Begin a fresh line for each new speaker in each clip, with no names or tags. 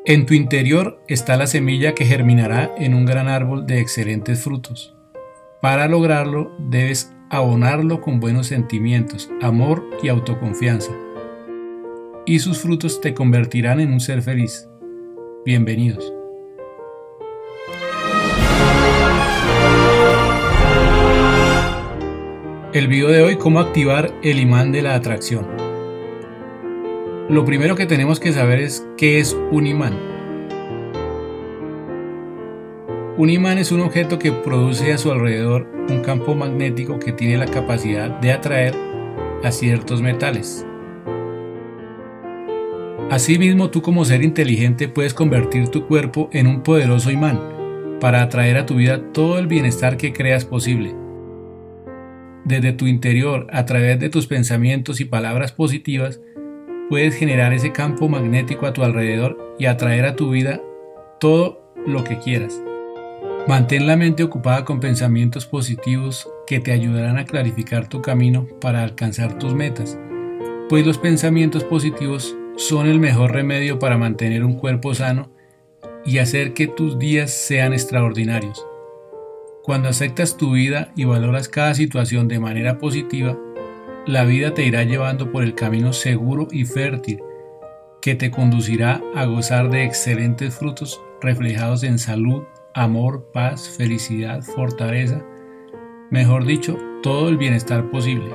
En tu interior está la semilla que germinará en un gran árbol de excelentes frutos. Para lograrlo, debes abonarlo con buenos sentimientos, amor y autoconfianza. Y sus frutos te convertirán en un ser feliz. Bienvenidos. El video de hoy: cómo activar el imán de la atracción. Lo primero que tenemos que saber es qué es un imán. Un imán es un objeto que produce a su alrededor un campo magnético que tiene la capacidad de atraer a ciertos metales. Asimismo, tú como ser inteligente puedes convertir tu cuerpo en un poderoso imán para atraer a tu vida todo el bienestar que creas posible. Desde tu interior, a través de tus pensamientos y palabras positivas, puedes generar ese campo magnético a tu alrededor y atraer a tu vida todo lo que quieras. Mantén la mente ocupada con pensamientos positivos que te ayudarán a clarificar tu camino para alcanzar tus metas, pues los pensamientos positivos son el mejor remedio para mantener un cuerpo sano y hacer que tus días sean extraordinarios. Cuando aceptas tu vida y valoras cada situación de manera positiva, la vida te irá llevando por el camino seguro y fértil que te conducirá a gozar de excelentes frutos reflejados en salud, amor, paz, felicidad, fortaleza, mejor dicho, todo el bienestar posible.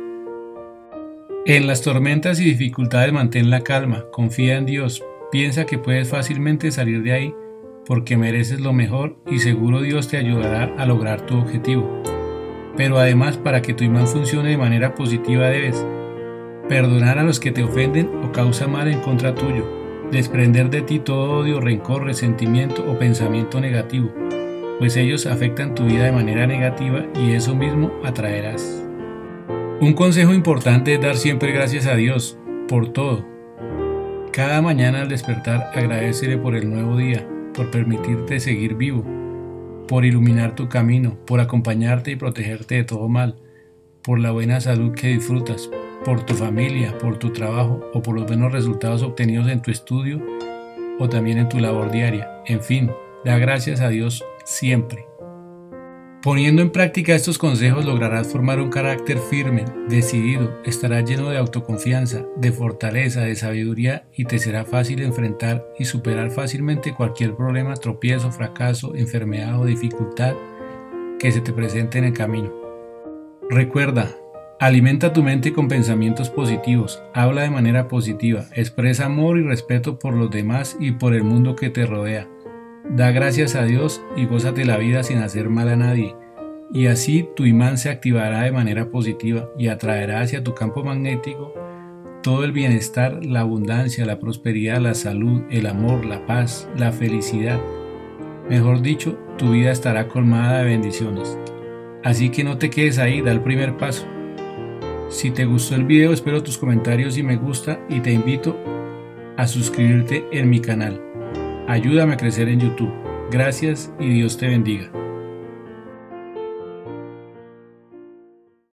En las tormentas y dificultades mantén la calma, confía en Dios, piensa que puedes fácilmente salir de ahí porque mereces lo mejor y seguro Dios te ayudará a lograr tu objetivo. Pero además, para que tu imán funcione de manera positiva debes perdonar a los que te ofenden o causan mal en contra tuyo, desprender de ti todo odio, rencor, resentimiento o pensamiento negativo, pues ellos afectan tu vida de manera negativa y eso mismo atraerás. Un consejo importante es dar siempre gracias a Dios por todo. Cada mañana al despertar agradécele por el nuevo día, por permitirte seguir vivo, por iluminar tu camino, por acompañarte y protegerte de todo mal, por la buena salud que disfrutas, por tu familia, por tu trabajo o por los buenos resultados obtenidos en tu estudio o también en tu labor diaria. En fin, da gracias a Dios siempre. Poniendo en práctica estos consejos lograrás formar un carácter firme, decidido, estarás lleno de autoconfianza, de fortaleza, de sabiduría y te será fácil enfrentar y superar fácilmente cualquier problema, tropiezo, fracaso, enfermedad o dificultad que se te presente en el camino. Recuerda, alimenta tu mente con pensamientos positivos, habla de manera positiva, expresa amor y respeto por los demás y por el mundo que te rodea. Da gracias a Dios y gózate la vida sin hacer mal a nadie, y así tu imán se activará de manera positiva y atraerá hacia tu campo magnético todo el bienestar, la abundancia, la prosperidad, la salud, el amor, la paz, la felicidad. Mejor dicho, tu vida estará colmada de bendiciones. Así que no te quedes ahí, da el primer paso. Si te gustó el video, espero tus comentarios y me gusta y te invito a suscribirte en mi canal. Ayúdame a crecer en YouTube. Gracias y Dios te bendiga.